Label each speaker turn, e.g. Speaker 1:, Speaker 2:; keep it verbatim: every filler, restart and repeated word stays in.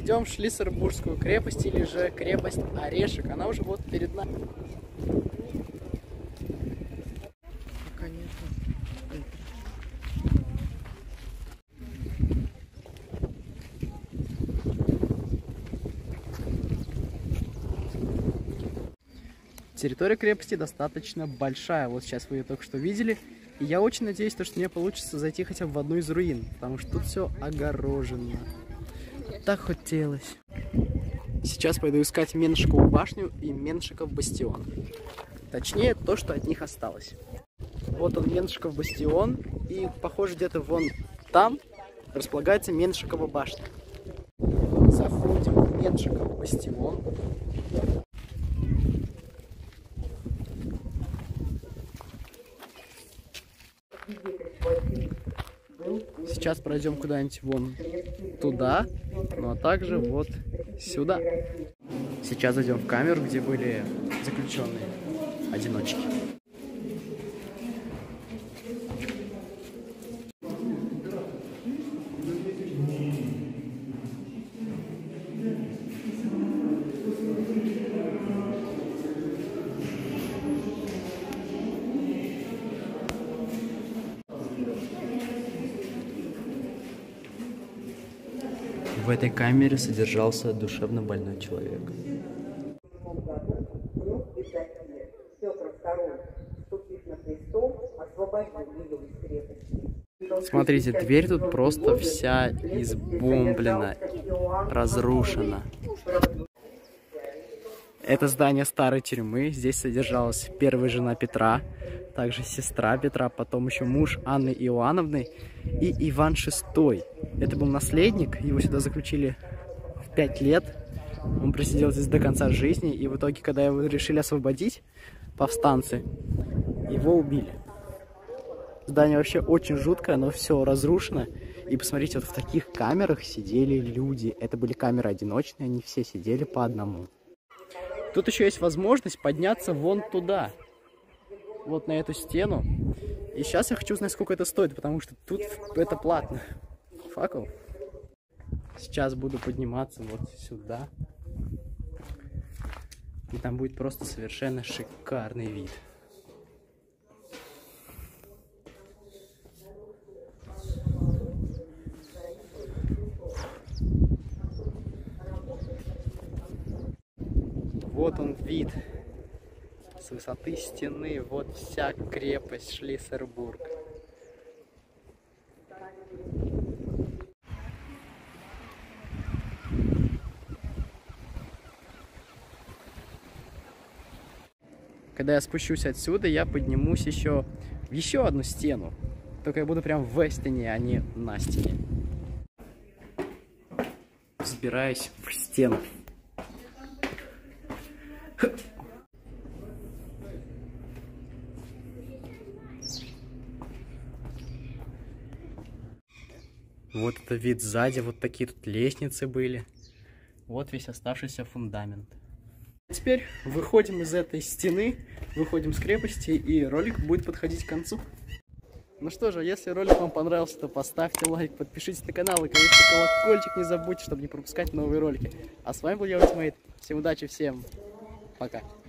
Speaker 1: идем в Шлиссельбургскую крепость, или же крепость Орешек. Она уже вот перед нами. Территория крепости достаточно большая, вот сейчас вы ее только что видели. И я очень надеюсь, что мне получится зайти хотя бы в одну из руин, потому что тут все огорожено. Так хотелось. Сейчас пойду искать Меншикову башню и Меншиков бастион. Точнее, то, что от них осталось. Вот он, Меншиков бастион, и, похоже, где-то вон там располагается Меншикова башня. Заходим в Меншиков бастион. Сейчас пройдем куда-нибудь вон туда, ну а также вот сюда. Сейчас зайдем в камеру, где были заключенные одиночки. В этой камере содержался душевно больной человек. Смотрите, дверь тут просто вся избомблена, разрушена. Это здание старой тюрьмы. Здесь содержалась первая жена Петра, также сестра Петра, потом еще муж Анны Иоанновны и Иван шестой. Это был наследник, его сюда заключили в пять лет. Он просидел здесь до конца жизни, и в итоге, когда его решили освободить, повстанцы, его убили. Здание вообще очень жуткое, оно все разрушено. И посмотрите, вот в таких камерах сидели люди. Это были камеры одиночные, они все сидели по одному. Тут еще есть возможность подняться вон туда, вот на эту стену. И сейчас я хочу узнать, сколько это стоит, потому что тут это платно. Факел. Сейчас буду подниматься вот сюда. И там будет просто совершенно шикарный вид. Вот он вид с высоты стены, вот вся крепость Шлиссельбург. Когда я спущусь отсюда, я поднимусь еще в еще одну стену. Только я буду прям в стене, а не на стене. Взбираюсь в стену. Вот это вид сзади, вот такие тут лестницы были. Вот весь оставшийся фундамент. Теперь выходим из этой стены, выходим с крепости, и ролик будет подходить к концу. Ну что же, если ролик вам понравился, то поставьте лайк, подпишитесь на канал и, конечно, колокольчик не забудьте, чтобы не пропускать новые ролики. А с вами был я, Ультимейт. Всем удачи, всем пока.